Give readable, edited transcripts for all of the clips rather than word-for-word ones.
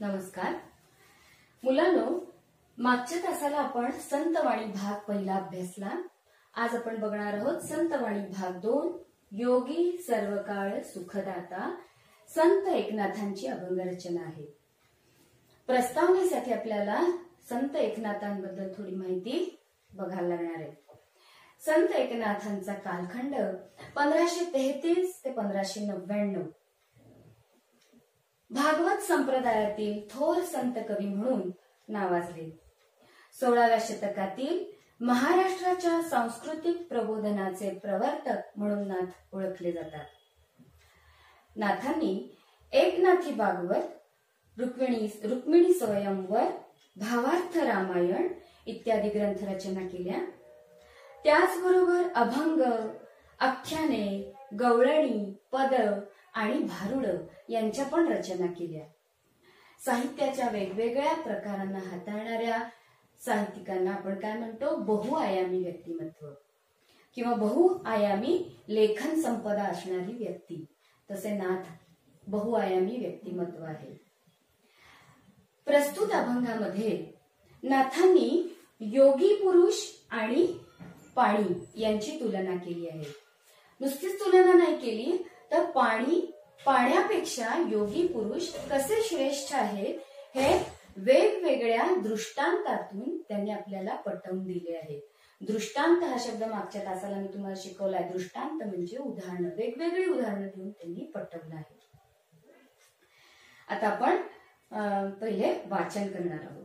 नमस्कार मुलांनो, मागच्या तासाला आपण संतवाणी भाग पहिला अभ्यासला. आज आपण बघणार आहोत संतवाणी भाग 2, योगी सर्वकाळ सुखदाता. संत एकनाथांची अभंग रचना आहे. प्रस्तावनेसाठी आपल्याला संत एकनाथांबद्दल थोडी माहिती बघायला लागणार आहे. संत एकनाथांचा कालखंड 1533 ते 1599. भागवत संप्रदायातील थोर संत कवी म्हणून नावाजले. 16व्या शतकातील महाराष्ट्राच्या सांस्कृतिक प्रबोधनाचे प्रवर्तक म्हणून नाथ ओळखले जातात. नाथांनी एकनाथी भागवत, रुक्मिणी स्वयंवर, भावार्थ रामायण इत्यादी ग्रंथ रचना केल्या. त्याचबरोबर अभंग, आख्याने, गवळणी, पद आणि भारुड यांच्या पण रचना केल्या. साहित्याच्या वेगवेगळ्या प्रकारांना हाताळणाऱ्या साहित्यिकांना आपण काय म्हणतो, बहुआयामी व्यक्तिमत्व किंवा बहुआयामी लेखन संपदा असणारी व्यक्ती. तसे नाथ बहुआयामी व्यक्तिमत्व आहे. प्रस्तुत अभंगामध्ये नाथांनी योगी पुरुष आणि पाणी यांची तुलना केली आहे. नुसतीच तुलना नाही केली तर पाण्यापेक्षा योगी पुरुष कसे श्रेष्ठ आहेत हे वेगवेगळ्या दृष्टांतातून त्यांनी आपल्याला पटवून दिले आहे. दृष्टांत हा शब्द मागच्या तासाला मी तुम्हाला शिकवलाय. दृष्टांत म्हणजे उदाहरणं, वेगवेगळी उदाहरणं देऊन त्यांनी पटवलं आहे. आता आपण पहिले वाचन करणार आहोत.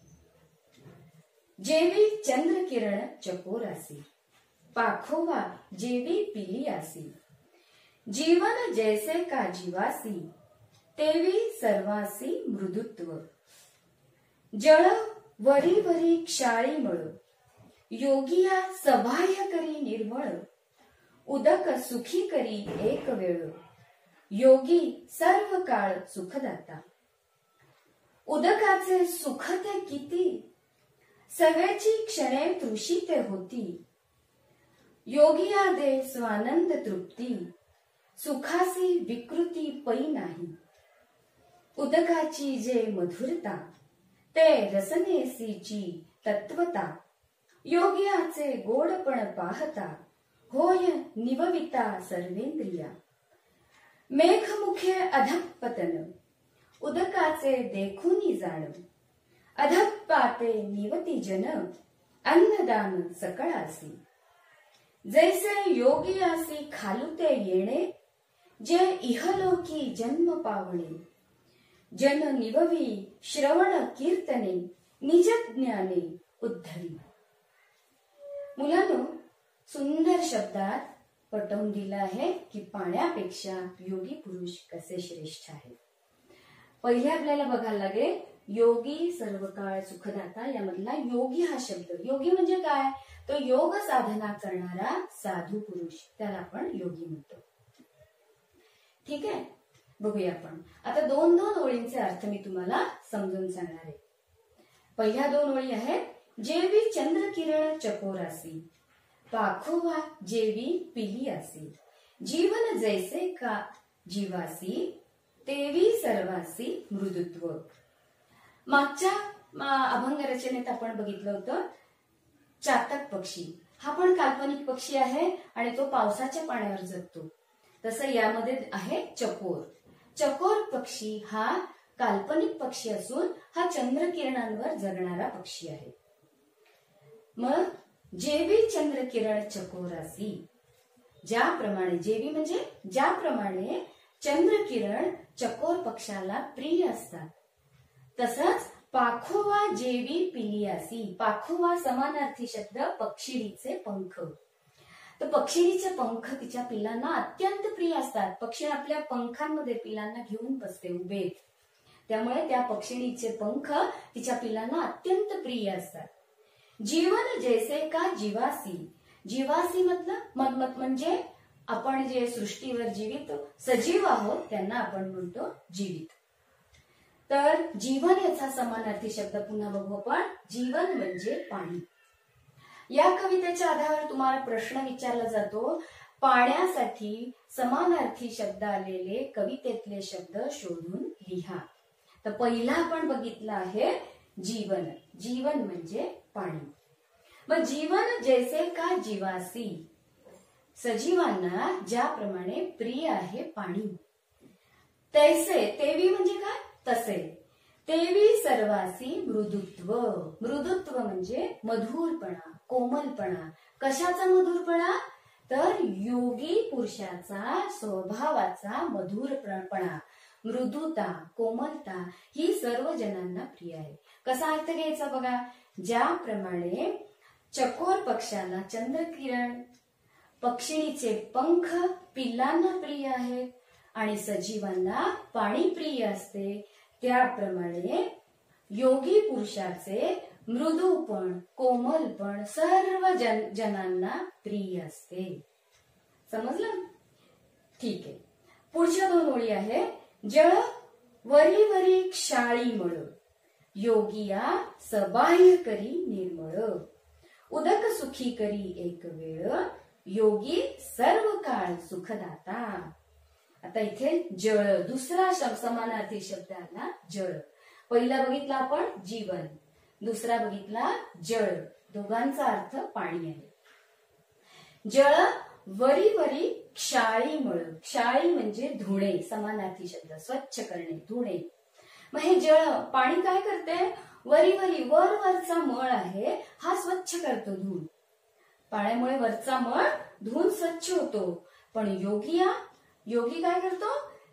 जेवी चंद्र किरण चकोरासी, पाखोवा जेवी पिली आसी, जीवन जैसे का जीवासी, तेवी सर्वासी मृदुत्व, जळ वरी वरी क्षाळी मळ, योगिया सबाह्य करी निर्मळ, उदक सुखी करी एक वेळ, योगी सर्व काळ सुखदाता. उदकाचे सुख ते किती, सवेची क्षणे तृषिते होती, योगिया दे स्वानंद तृप्ती, सुखासी विकृती पै नाही. उदकाची जे मधुरता, ते रसनेसीची तत्वता, योगियाचे गोडपण पाहता, होय निवविता सर्वेंद्रिया. मेघमुखे अधःपतन, उदकाचे देखुनी जाण, अधःपाते निवती जन, अन्नदान सकळासी. जैसे योगियासी खालुते येणे, जे इहलोकी जन्म पावणे, जन निववी श्रवण कीर्तने, निज ज्ञाने उद्धरी. मुलांनो, सुंदर शब्दात पटवून दिला आहे की पाण्यापेक्षा योगी पुरुष कसे श्रेष्ठ आहे. पहिले आपल्याला बघायला लागेल योगी सर्वकाळ सुखदाता. यामधला योगी हा शब्द, योगी म्हणजे काय, तो योग साधना करणारा साधू पुरुष, त्याला आपण योगी म्हणतो. ठीक आहे, बघूया आपण. आता दोन ओळींचे अर्थ मी तुम्हाला समजून सांगणार आहे. पहिल्या 2 ओळी आहेत, जेवी चंद्र किरण चकोरासी, पाखोवा जेवी पिली आसी, जीवन जैसे का जीवासी, तेवी सर्वासी मृदुत्व. मागच्या अभंग रचनेत आपण बघितलं होतं चातक पक्षी. हा पण काल्पनिक पक्षी आहे आणि तो पावसाच्या पाण्यावर जगतो. तसं यामध्ये आहे चकोर. चकोर पक्षी हा काल्पनिक पक्षी असून हा चंद्रकिरणांवर जगणारा पक्षी आहे. मग जेवी चंद्रकिरण चकोरासी, ज्याप्रमाणे, जेवी म्हणजे ज्याप्रमाणे चंद्रकिरण चकोर पक्षाला प्रिय असतात, तसंच पाखोवा जेवी पिलियासी. पाखोवा समानार्थी शब्द पक्षिणीचे पंख. तर पक्षिणीचे पंख तिच्या पिलांना अत्यंत प्रिय असतात. पक्षी आपल्या पंखांमध्ये पिलांना घेऊन बसते उभे, त्यामुळे त्या पक्षिणीचे पंख तिच्या पिलांना अत्यंत प्रिय असतात. जीवन जैसे का जीवासी, जीवासी म्हणजे आपण जे सृष्टीवर जीवित सजीव आहोत त्यांना आपण म्हणतो जीवित. तर जीवन याचा समानार्थी शब्द पुन्हा बघू आपण. जीवन म्हणजे पाणी. या कवितेच्या आधारावर तुम्हाला प्रश्न विचारला जातो, पाण्यासाठी समानार्थी शब्द आलेले कवितेतले शब्द शोधून लिहा. तर पहिला आपण बघितला आहे जीवन. जीवन म्हणजे पाणी. मग जीवन जैसे का जीवासी, सजीवांना ज्याप्रमाणे प्रिय आहे पाणी, तैसे तेवी म्हणजे काय, तसे, तेवी सर्वासी मृदुत्व. मृदुत्व म्हणजे मधुरपणा, कोमलपणा. कशाचा मधुरपणा, तर योगी पुरुषाचा स्वभावाचा मधुरपणा, मृदुता, कोमलता ही सर्व जनांना प्रिय आहे. कसा अर्थ घ्यायचा बघा, ज्याप्रमाणे चकोर पक्षाला चंद्रकिरण, पक्षिणीचे पंख पिल्लांना प्रिय आहेत आणि सजीवांना पाणी प्रिय असते, त्याप्रमाणे योगी पुरुषाचे मृदूपण, कोमलपण सर्व जनांना प्रिय असते. समजलं? ठीक आहे. पुढच्या दोन ओळी आहे, जळ वरी वरी क्षाळी मळ, योगिया सबाह्य करी निर्मळ, उदक सुखी करी एक वेळ, योगी सर्व काळ सुखदाता. आता इथे जळ दुसरा समानार्थी शब्द आला, जळ. पहिला बघितला आपण जीवन, दुसरा बघितला जळ. दोघांचा अर्थ पाणी आहे. जळ वरी वरी क्षाळी मळ, क्षाळी म्हणजे धुणे, समानार्थी शब्द, स्वच्छ करणे, धुणे. मग हे जळ पाणी काय करते, वरी वरी वर वरचा मळ आहे हा स्वच्छ करतो, धुवून. पाण्यामुळे वरचा मळ धुवून स्वच्छ होतो. पण योगी काय करतो,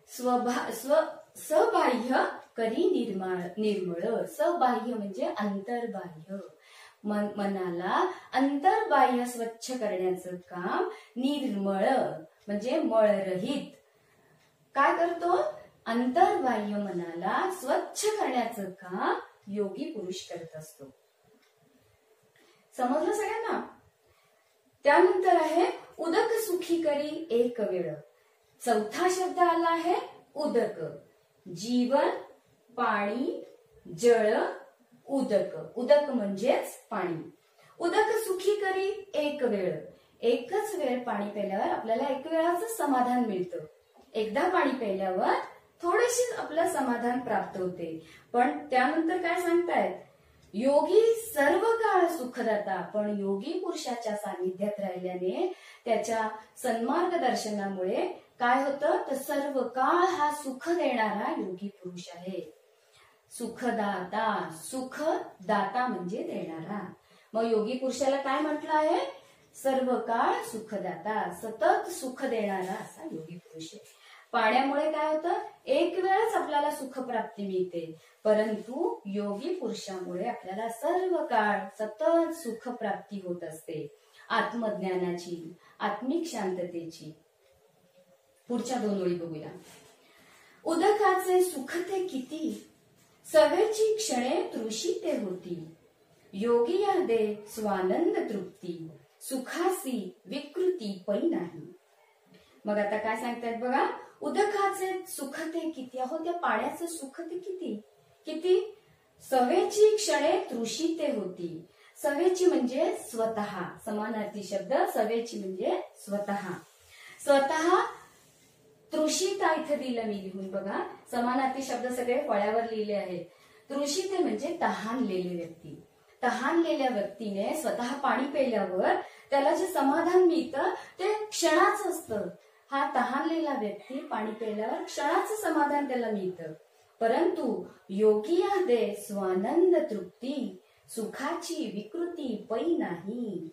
सबाह्य करी निर्मळ. सबाह्य म्हणजे अंतर्बाह्य, मनाला अंतर्बाह्य स्वच्छ करण्याचं काम, निर्मळ म्हणजे मळरहित. काय करतो, अंतर्बाह्य मनाला स्वच्छ करण्याचं काम योगी पुरुष करत असतो. समजलं सगळ्यांना? त्यानंतर आहे उदक सुखी करी एक वेळ. चौथा शब्द आला आहे उदक. जीवन, पाणी, जळ, उदक. उदक म्हणजेच पाणी. उदक सुखी करी एक वेळ. एकच वेळ पाणी प्यायल्यावर आपल्याला एक वेळाचं समाधान मिळतं. एकदा पाणी प्यायल्यावर थोडेसे आपलं समाधान प्राप्त होते. पण त्यानंतर काय सांगतायत, योगी सर्व काळ सुखदाता. पण योगी पुरुषाच्या सानिध्यात राहिल्याने, त्याच्या सन्मार्ग दर्शनामुळे काय होतं, तर सर्व काळ हा सुख देणारा योगी पुरुष आहे. सुखदाता, सुखदाता म्हणजे देणारा. मग योगी पुरुषाला काय म्हटलं आहे, सर्व काळ सुखदाता, सतत सुख देणारा असा योगी पुरुष आहे. पाण्यामुळे काय होतं, एक वेळच आपल्याला सुख प्राप्ती मिळते, परंतु योगी पुरुषामुळे आपल्याला सर्व काळ सतत सुख प्राप्ती होत असते, आत्मज्ञानाची, आत्मिक शांततेची. पुढच्या दोन ओळी बघूया. उदकाचे सुख ते किती, सवेची क्षणे तृषिते होती, योगी या दे स्वानंद तृप्ती, सुखासी विकृती पै नाही. मग आता काय सांगतायत बघा, उदकाचे सुख ते किती, अहो त्या पाण्याचं सुख ते किती किती, सवेची क्षणे तृषिते होती. सवेची म्हणजे स्वतः, समानार्थी शब्द, सवेची म्हणजे स्वतः. स्वतः तृषिता इथे दिलं मी लिहून बघा, समानार्थी शब्द सगळे फळ्यावर लिहिले आहेत. तृषिते म्हणजे तहानलेली व्यक्ती. तहानलेल्या व्यक्तीने स्वतः पाणी प्यायल्यावर त्याला जे समाधान मिळतं ते क्षणाचं असतं. हा तहानलेला व्यक्ती पाणी प्यायल्यावर क्षणाचं समाधान त्याला मिळतं, परंतु योगी या दे स्वानंद तृप्ती, सुखाची विकृती पै नाही.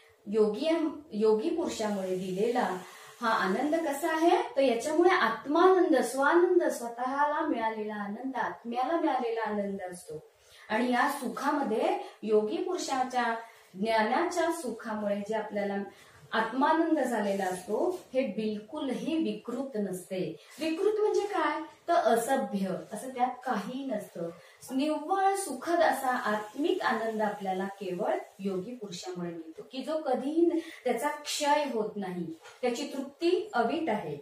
योगी पुरुषामुळे दिलेला हा आनंद कसा आहे, तर याच्यामुळे आत्मानंद, स्वानंद, स्वतःला मिळालेला आनंद, आत्म्याला मिळालेला आनंद असतो. आणि या सुखामध्ये योगी पुरुषाच्या ज्ञानाच्या सुखामुळे जे आपल्याला आत्मानंद झालेला असतो, हे बिलकुलही विकृत नसते. विकृत म्हणजे काय, तर असभ्य, असं त्यात काही नसतं. निव्वळ सुखद असा आत्मिक आनंद आपल्याला केवळ योगी पुरुषामुळे मिळतो, की जो कधीही त्याचा क्षय होत नाही, त्याची तृप्ती अवीट आहे.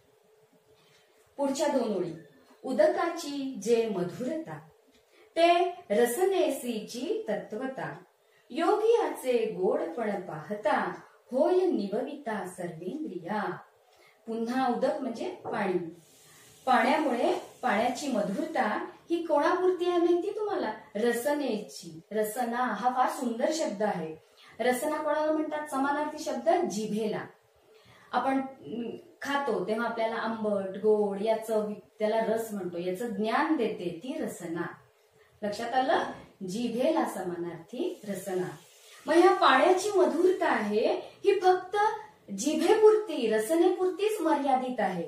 पुढच्या दोन ओळी. उदकाची जे मधुरता, ते रसनेसीची तत्वता, योगियाचे गोडपण पाहता, होय निवविता सर्वेंद्रिया. पुन्हा उदक म्हणजे पाणी. पाण्यामुळे पाण्याची मधुरता ही कोणापुरती आहे माहिती तुम्हाला? रसनेची. रसना हा फार सुंदर शब्द आहे. रसना कोणाला म्हणतात? समानार्थी शब्द जिभेला. आपण खातो तेव्हा आपल्याला आंबट गोड याचं त्याला रस म्हणतो, याचं ज्ञान देते ती रसना. लक्षात आलं? जिभेला समानार्थी रसना. मग ह्या पाण्याची मधुरता आहे ही फक्त जिभेपुरती रसनेपुरतीच मर्यादित आहे.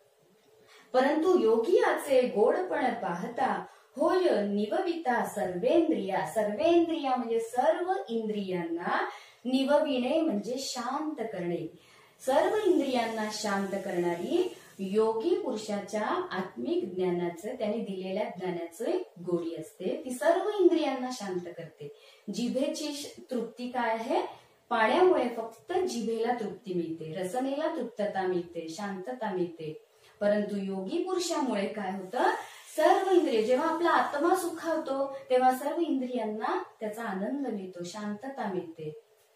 परंतु योगी याचे गोडपण पाहता होय निवविता सर्वेंद्रिया. सर्वेंद्रिया म्हणजे सर्व इंद्रियांना, निवविणे म्हणजे शांत करणे. सर्व इंद्रियांना शांत करणारी योगी पुरुषाच्या आत्मिक ज्ञानाचं, त्याने दिलेल्या ज्ञानाचं गोडी असते. ती सर्व इंद्रियांना शांत करते. जिभेची तृप्ती काय आहे? पाण्यामुळे फक्त जिभेला तृप्ती मिळते, रसनेला तृप्तता मिळते, शांतता मिळते. परंतु योगी पुरुषामुळे काय होतं? सर्व इंद्रिय, जेव्हा आपला आत्मा सुखावतो तेव्हा सर्व इंद्रियांना त्याचा आनंद मिळतो, शांतता मिळते.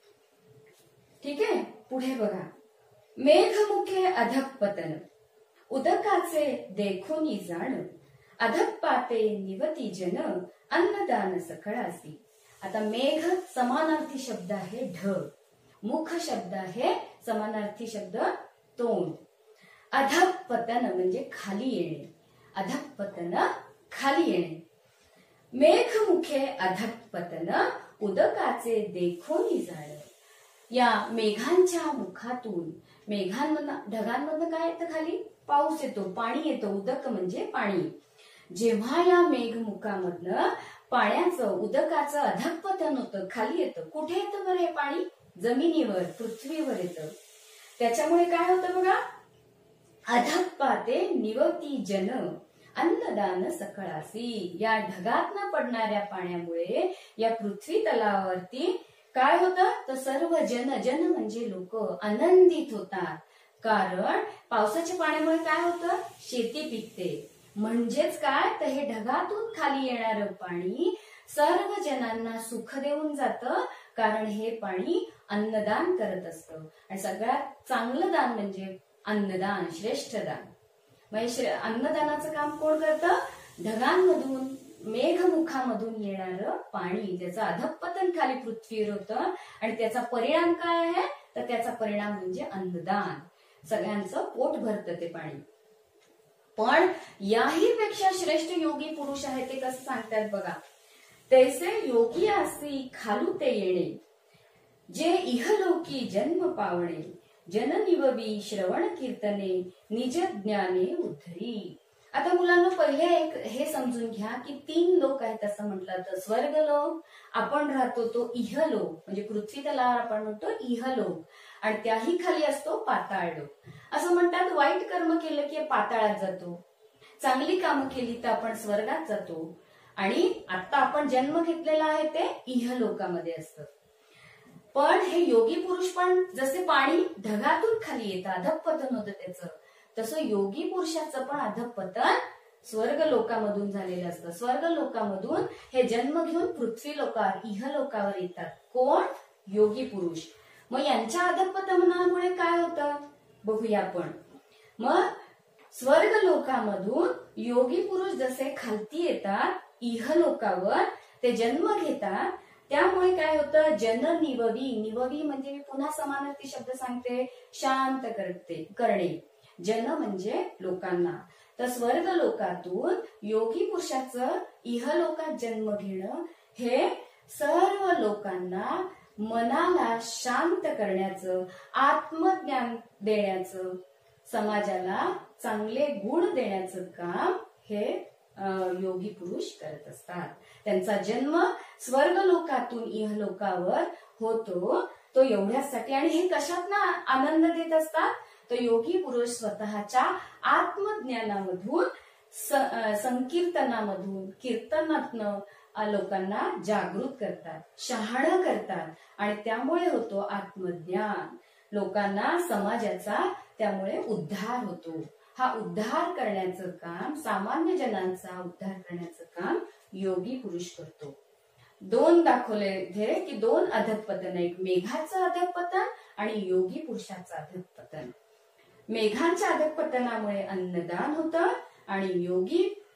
ठीक आहे, पुढे बघा. मेघमुखे अधःपतन उदकाचे देखोनी जाण अधःपाते निवती जन अन्नदान सकळासी. आता मेघ समानार्थी शब्द आहे ढग, मुख शब्द आहे समानार्थी शब्द तोंड. अधःपतन म्हणजे खाली येणे. अधःपतन खाली येणे. मेघमुखे अधःपतन उदकाचे देखोनी जाण. या मेघांच्या मुखातून, मेघांमधनं ढगांमधनं काय येतं? खाली पाऊस येतो, पाणी येतं. उदक म्हणजे पाणी. जेव्हा या मेघमुखामधनं पाण्याचं, उदकाचं अधःपतन होतं, खाली येतं. कुठे येतं बरं हे पाणी? जमिनीवर, पृथ्वीवर येतं. त्याच्यामुळे काय होतं बघा? अधःपाते निवती जन अन्नदान सकळासी. या ढगातनं पडणाऱ्या पाण्यामुळे या पृथ्वी तलावरती काय होतं? तर सर्व जन, जन म्हणजे लोक, आनंदित होतात. कारण पावसाच्या पाण्यामुळे काय होतं? शेती पिकते. म्हणजेच काय? तर हे ढगातून खाली येणारं पाणी सर्व जनांना सुख देऊन जातं. कारण हे पाणी अन्नदान करत असतं. आणि सगळ्यात चांगलं दान म्हणजे अन्नदान, श्रेष्ठ दान. म्हणजे अन्नदानाचं काम कोण करतं? ढगांमधून, मेघमुखामधून येणारं पाणी, त्याचं अधःपतन खाली पृथ्वीवर होतं. आणि त्याचा परिणाम काय आहे? तर त्याचा परिणाम म्हणजे अन्नदान. सगळ्यांचं पोट भरतं ते पाणी. पण याही पेक्षा श्रेष्ठ योगी पुरुष आहे ते कसं सांगतात बघा. तैसे योगी असी खालू ते येणे जे इहलोकी जन्म पावणे जननिववी श्रवण कीर्तने निज ज्ञाने उद्धरी. आता मुलांना पहिले एक हे समजून घ्या की 3 लोक आहेत असं म्हटलं तर स्वर्गलोक, आपण राहतो तो इहलोक म्हणजे पृथ्वी तलावर आपण म्हणतो इहलोक, आणि त्याही खाली असतो पाताळ लोक. असं म्हणतात वाईट कर्म केलं की पाताळात जातो, चांगली कामं केली तर आपण स्वर्गात जातो, आणि आता आपण जन्म घेतलेला आहे ते इहलोकामध्ये असतं. पण हे योगी पुरुष पण जसे पाणी ढगातून खाली येतं, अधःपतन होतं त्याचं, तसं योगी पुरुषाचं पण अधःपतन स्वर्ग लोकामधून झालेलं असतं. स्वर्ग लोकामधून हे जन्म घेऊन पृथ्वी लोकावर, इहलोकावर येतात. कोण? योगी पुरुष. मग यांच्या अधःपतनामुळे काय होतं बघूया आपण. मग स्वर्ग लोकामधून योगी पुरुष जसे खालती येतात इहलोकावर, ते जन्म घेतात, त्यामुळे काय होतं? जननिववी, निववी म्हणजे मी पुन्हा समानार्थी शब्द सांगते, शांत करणे. जन म्हणजे लोकांना. तर स्वर्ग लोकातून योगी पुरुषाचं इहलोकात जन्म घेणं हे सर्व लोकांना मनाला शांत करण्याचं, आत्मज्ञान देण्याचं, समाजाला चांगले गुण देण्याचं काम हे योगी पुरुष करत असतात. त्यांचा जन्म स्वर्ग लोकातून इहलोकावर होतो तो एवढ्यासाठी. आणि हे कशातनं आनंद देत असतात? तर योगी पुरुष स्वतःच्या आत्मज्ञानामधून, संकीर्तनामधून, कीर्तनातनं लोकांना जागृत करतात, शहाणं करतात, आणि त्यामुळे होतो आत्मज्ञान. लोकांना, समाजाचा त्यामुळे उद्धार होतो. हा उद्धार करण्याचं काम, सामान्य जनांचा उद्धार करण्याचं काम योगी पुरुष करतो. 2 दाखवले की 2 अधःपतन, एक मेघाचं अधःपतन आणि योगी पुरुषाचं अधःपतन. मेघांच्या अधःपतनामुळे अन्नदान होतं आणि योगी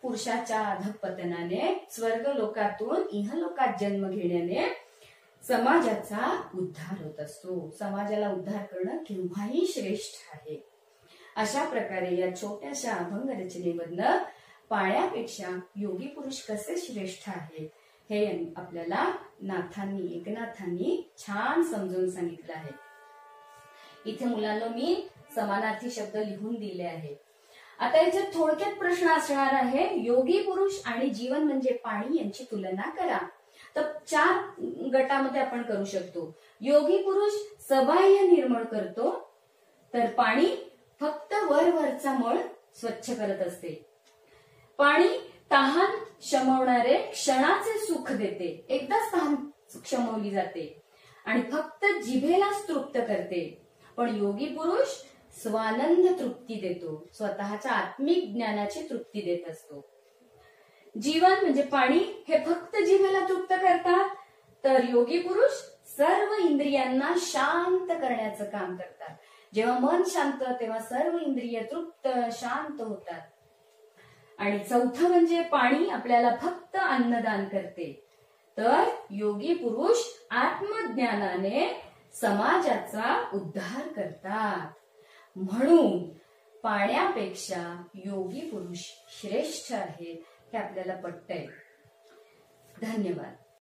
पुरुषाच्या अधःपतनाने स्वर्ग लोकातून इहलोकात जन्म घेण्याने समाजाचा उद्धार होत असतो. समाजाला उद्धार करणं केव्हाही श्रेष्ठ आहे. अशा प्रकारे या छोट्याशा अभंग रचनेमधनं पाण्यापेक्षा योगी पुरुष कसे श्रेष्ठ आहेत हे आपल्याला एकनाथांनी छान समजून सांगितलं आहे. इथे मुलांना मी समानार्थी शब्द लिहून दिले आहे. आता याच्यात थोडक्यात प्रश्न असणार आहे, योगी पुरुष आणि जीवन म्हणजे पाणी यांची तुलना करा. तर 4 गटामध्ये आपण करू शकतो. योगी पुरुष सबाह्य निर्मळ करतो, तर पाणी फक्त वरचा मळ स्वच्छ करत असते. पाणी तहान शमवणारे क्षणाचे सुख देते, एकदाच तहान शमवली जाते आणि फक्त जिभेलाच तृप्त करते. पण योगी पुरुष स्वानंद तृप्ती देतो, स्वतःच्या आत्मिक ज्ञानाची तृप्ती देत असतो. जीवन म्हणजे पाणी हे फक्त जिभेला तृप्त करतात, तर योगी पुरुष सर्व इंद्रियांना शांत करण्याचं काम करतात. जेव्हा मन शांत तेव्हा सर्व इंद्रिय तृप्त शांत होतात. आणि चौथं म्हणजे पाणी आपल्याला फक्त अन्नदान करते, तर योगी पुरुष आत्मज्ञानाने समाजाचा उद्धार करतात. म्हणून पाण्यापेक्षा योगी पुरुष श्रेष्ठ आहेत हे आपल्याला पटतंय. धन्यवाद.